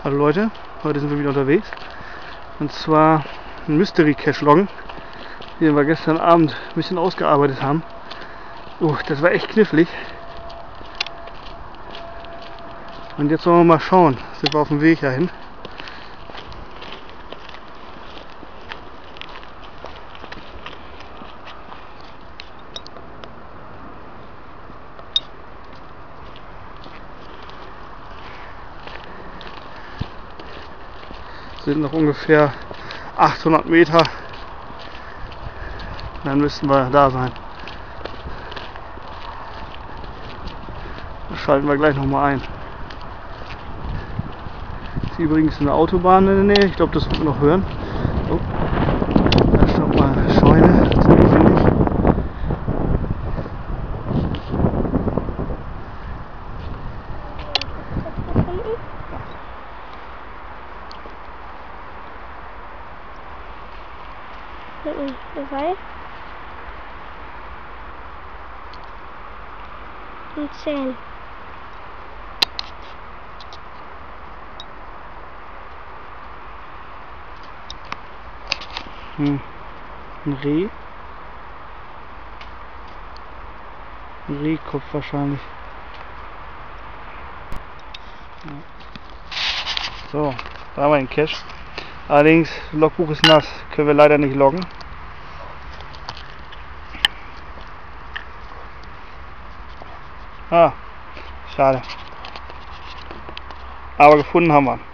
Hallo Leute, heute sind wir wieder unterwegs und zwar ein Mystery Cache loggen, den wir gestern Abend ein bisschen ausgearbeitet haben. Das war echt knifflig und jetzt wollen wir mal schauen, sind wir auf dem Weg dahin. Sind noch ungefähr 800 Meter, dann müssten wir da sein. Das schalten wir gleich nochmal ein. Ist übrigens eine Autobahn in der Nähe, ich glaube, das wird man noch hören. Oh, da ist noch mal eine Scheune, ziemlich windig. Dabei. Und 10. Ein Reh. Ein Rehkopf wahrscheinlich. So, da haben wir den Cache. Allerdings, das Logbuch ist nass, können wir leider nicht loggen. Schade. Aber gefunden haben wir.